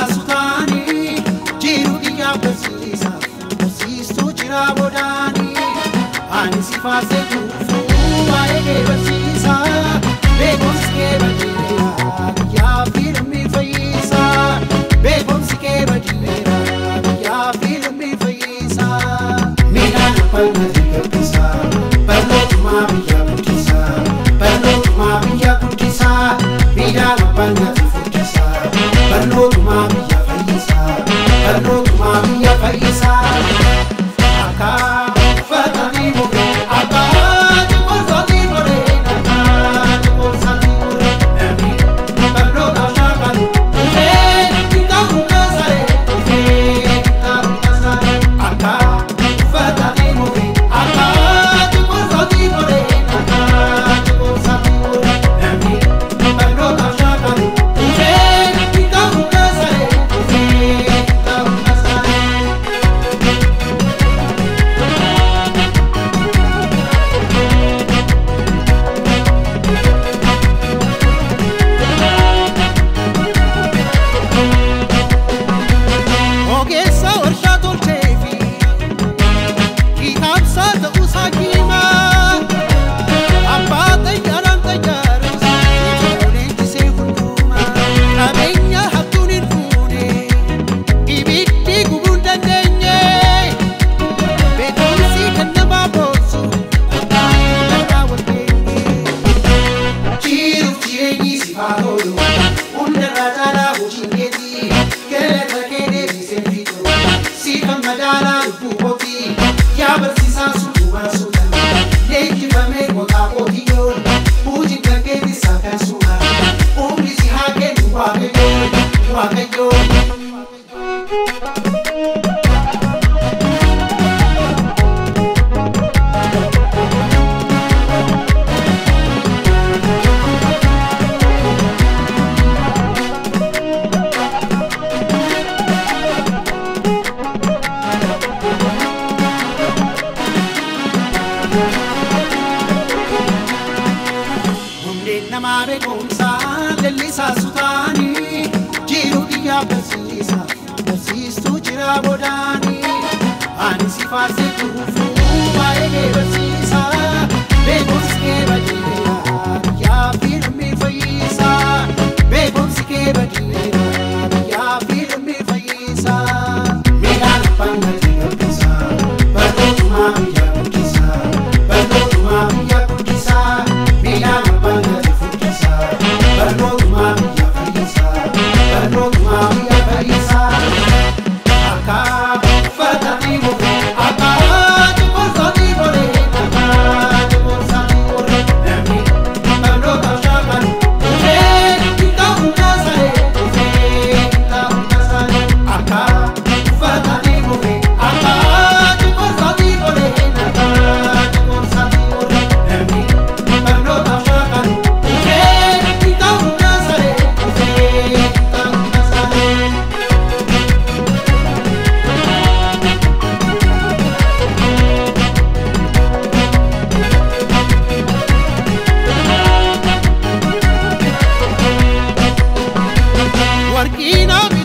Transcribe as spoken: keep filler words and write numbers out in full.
sutani jiru diya basisa basistu jira bodani ani sifase kufu aege basisa begos ke badira ya fir mi faisa begos ke badira ya fir mi faisa mina palma dikasa palma mami ya kutisa palma mami ya kutisa mina palma Perlu mami ya Faisa, perlu mami ya Faisa. Aka fatani moge, aka jepur sati more, aka jepur sati more. Emi perlu kasha kalu, uhe kita unga sare, uhe kita unga sare. Aka fatani moge, aka jepur sati more, aka jepur sati more. Emi perlu kasha kalu, uhe Namare konsa lelisa sutani jiru diya basisa basistu jira bodani ani sifase kufu aege basisa begos ke badira ya fir mi faisa begos ke badira ya fir mi faisa mera panga dikasa bado mami ya kutisa bado mami ya kutisa mera panga Perlu mami ya Faisa, perlu mami ya Faisa. Aka fatani moge, aka jepur sati more, aka jepur sati more. Emi perlu kasha kalu, uhe kita unga sare, uhe kita unga sare. Aka fatani moge, aka jepur sati more, aka jepur sati more. Emi perlu kasha kalu. Working on